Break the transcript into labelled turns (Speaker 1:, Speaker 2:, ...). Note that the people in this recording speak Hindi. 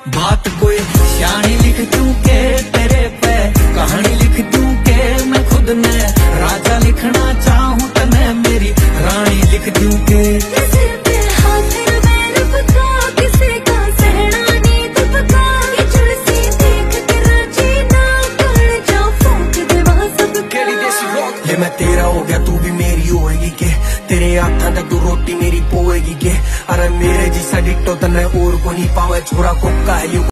Speaker 1: बात कोई शानी लिख दूं के तेरे पे, कहानी लिख दूं के मैं खुद ने राजा लिखना चाहूं तो मैं मेरी रानी लिख दूं के। मैं तेरा हो गया तू भी मेरी होएगी के, तेरे हाथा तक तू रोटी मेरी पोएगी के। अरे मेरे जिसा डिट्टो तने और को नहीं पावे, छोरा को काहे